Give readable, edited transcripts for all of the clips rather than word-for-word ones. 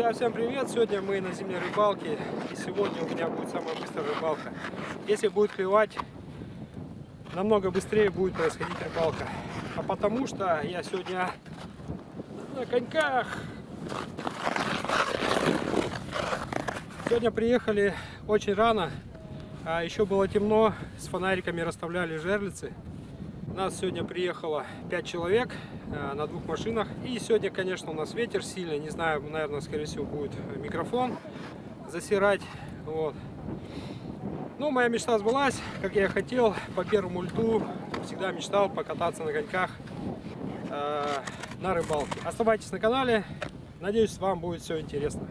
Друзья, всем привет! Сегодня мы на зимней рыбалке, и сегодня у меня будет самая быстрая рыбалка. Если будет клевать, намного быстрее будет происходить рыбалка. А потому что я сегодня на коньках. Сегодня приехали очень рано, а еще было темно, с фонариками расставляли жерлицы. Нас сегодня приехало 5 человек на 2 машинах. И сегодня, конечно, у нас ветер сильный. Не знаю, наверное, скорее всего, будет микрофон засирать. Вот. Ну, моя мечта сбылась, как я хотел. По первому льду всегда мечтал покататься на коньках на рыбалке. Оставайтесь на канале. Надеюсь, вам будет все интересно.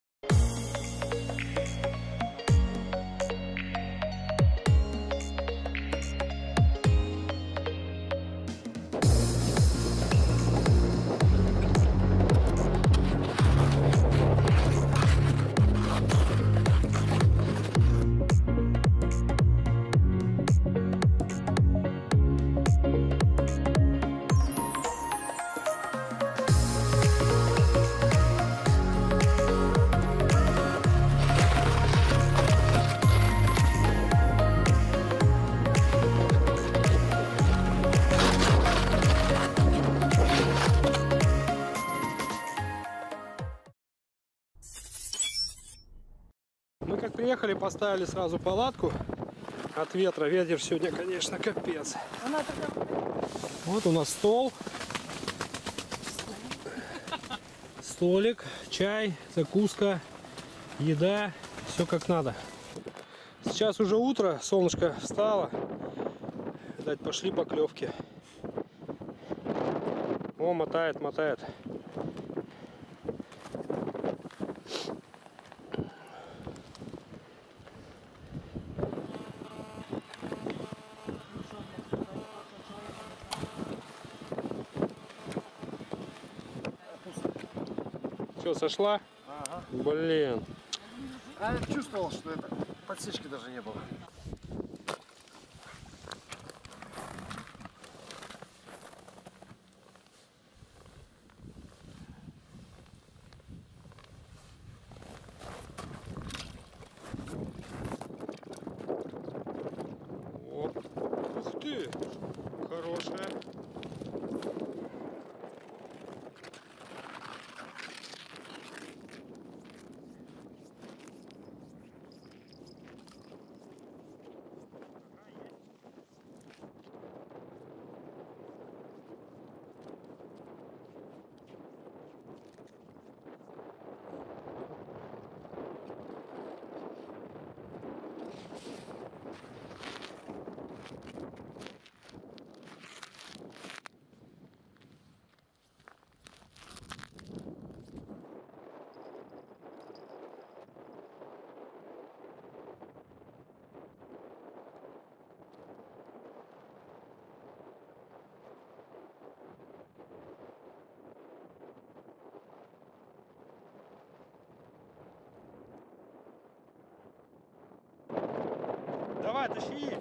Мы как приехали, поставили сразу палатку от ветра. Ветер сегодня, конечно, капец. Вот у нас стол, столик, чай, закуска, еда, все как надо. Сейчас уже утро, солнышко встало. Видать, пошли поклевки. О, мотает, мотает. Все, сошла? Ага. Блин. А я чувствовал, что это подсечки даже не было. Оп. Ух ты! Хорошая. Давай, тащи!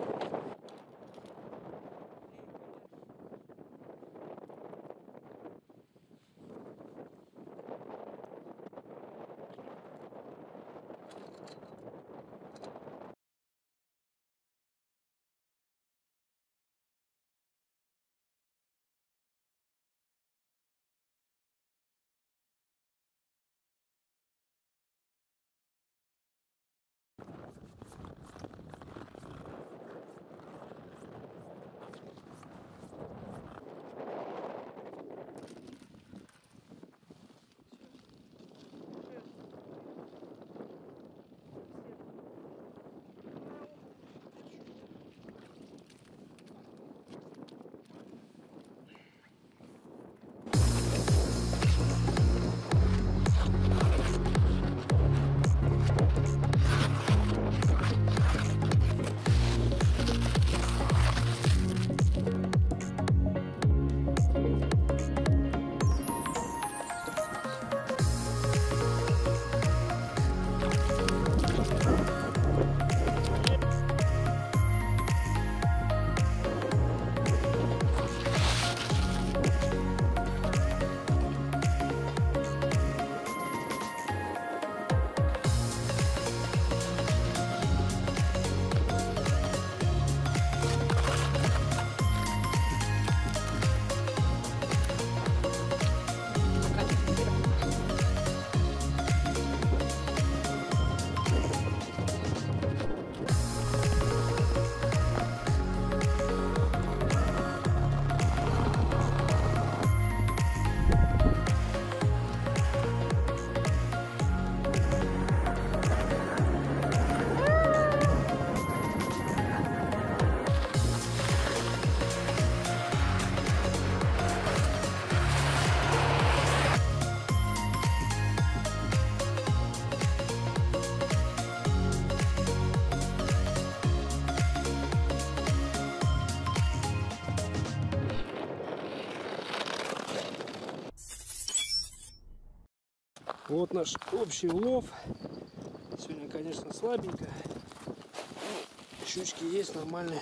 Вот наш общий улов. Сегодня, конечно, слабенько. Но щучки есть нормальные.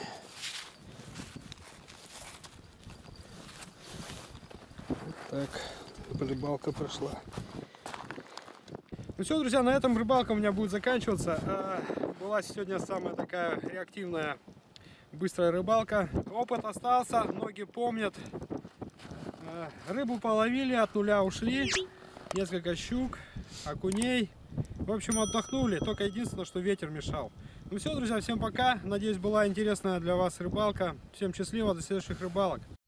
Вот так рыбалка прошла. Ну все, друзья, на этом рыбалка у меня будет заканчиваться. Была сегодня самая такая реактивная, быстрая рыбалка. Опыт остался, ноги помнят. Рыбу половили, от нуля ушли. Несколько щук, окуней. В общем, отдохнули. Только единственное, что ветер мешал. Ну все, друзья, всем пока. Надеюсь, была интересная для вас рыбалка. Всем счастливо, до следующих рыбалок.